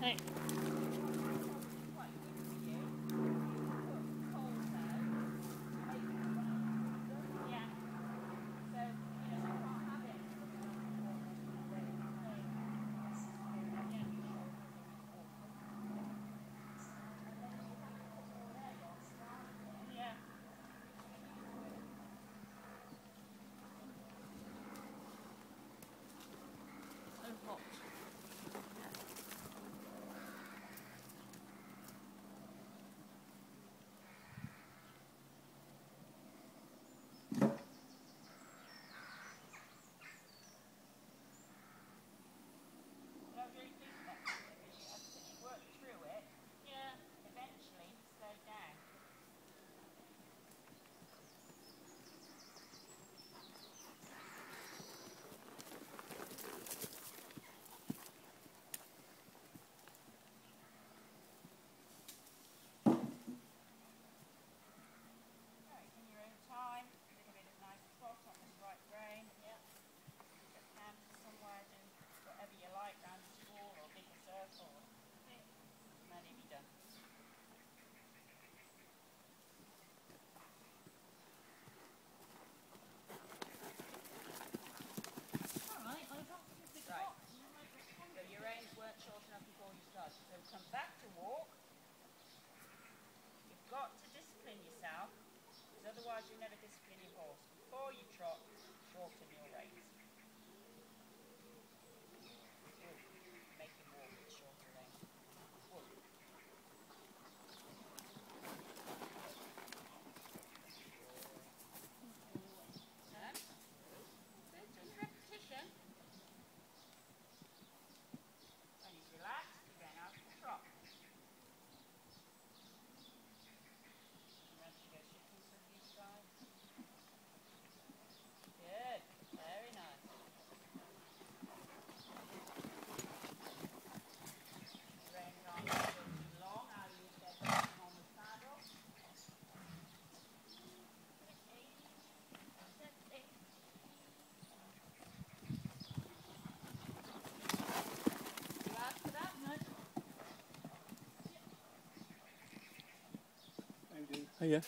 Hey. Hot. Come back to walk. You've got to discipline yourself, because otherwise you never discipline your horse. Before you trot, shorten your reins. Make him walk with shorter reins. Whoa. Just repetition. When he's relaxed, you're going out to trot. Good, very nice. Reins aren't too long, I'll use their bottom on the saddle. You asked for that? No. Oh, yeah.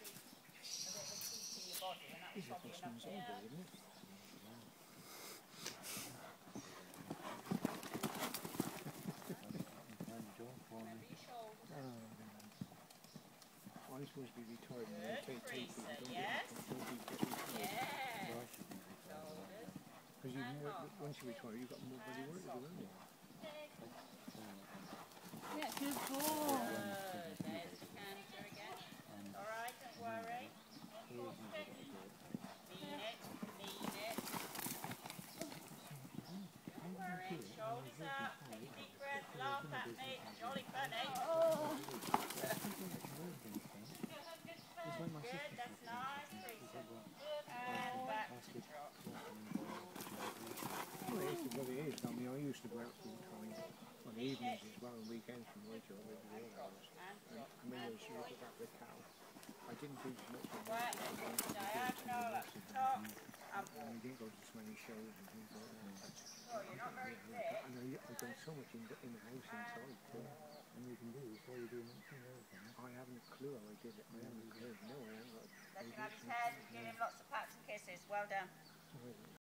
I'm supposed to be retired and Good, take Teresa, people. yes. Don't be just retired. Yes. Shoulders. Because once you retire, you've got more bloody work to do, haven't you? Yeah, good boy. Good. There's the canter again. Alright, don't worry. Lean it, lean it. Don't worry, shoulders up, take a deep breath, laugh at me, it's jolly funny. Good, that's nice, Teresa. And back to trot. Well, it is what it is. I mean, I used to go out full time on evenings as well, and weekends from my job over the other hours. And when I used to look at that with cow, I didn't do so much of Right, diagonal up the top, and and I didn't go to so many shows and things like that. well, you're not very fit. And I've done so much in the house inside too. And you can do before you do anything else. I haven't a clue how I did it. I haven't a clue. No, I haven't got Let him have his head, give him lots of pats and kisses. Well done.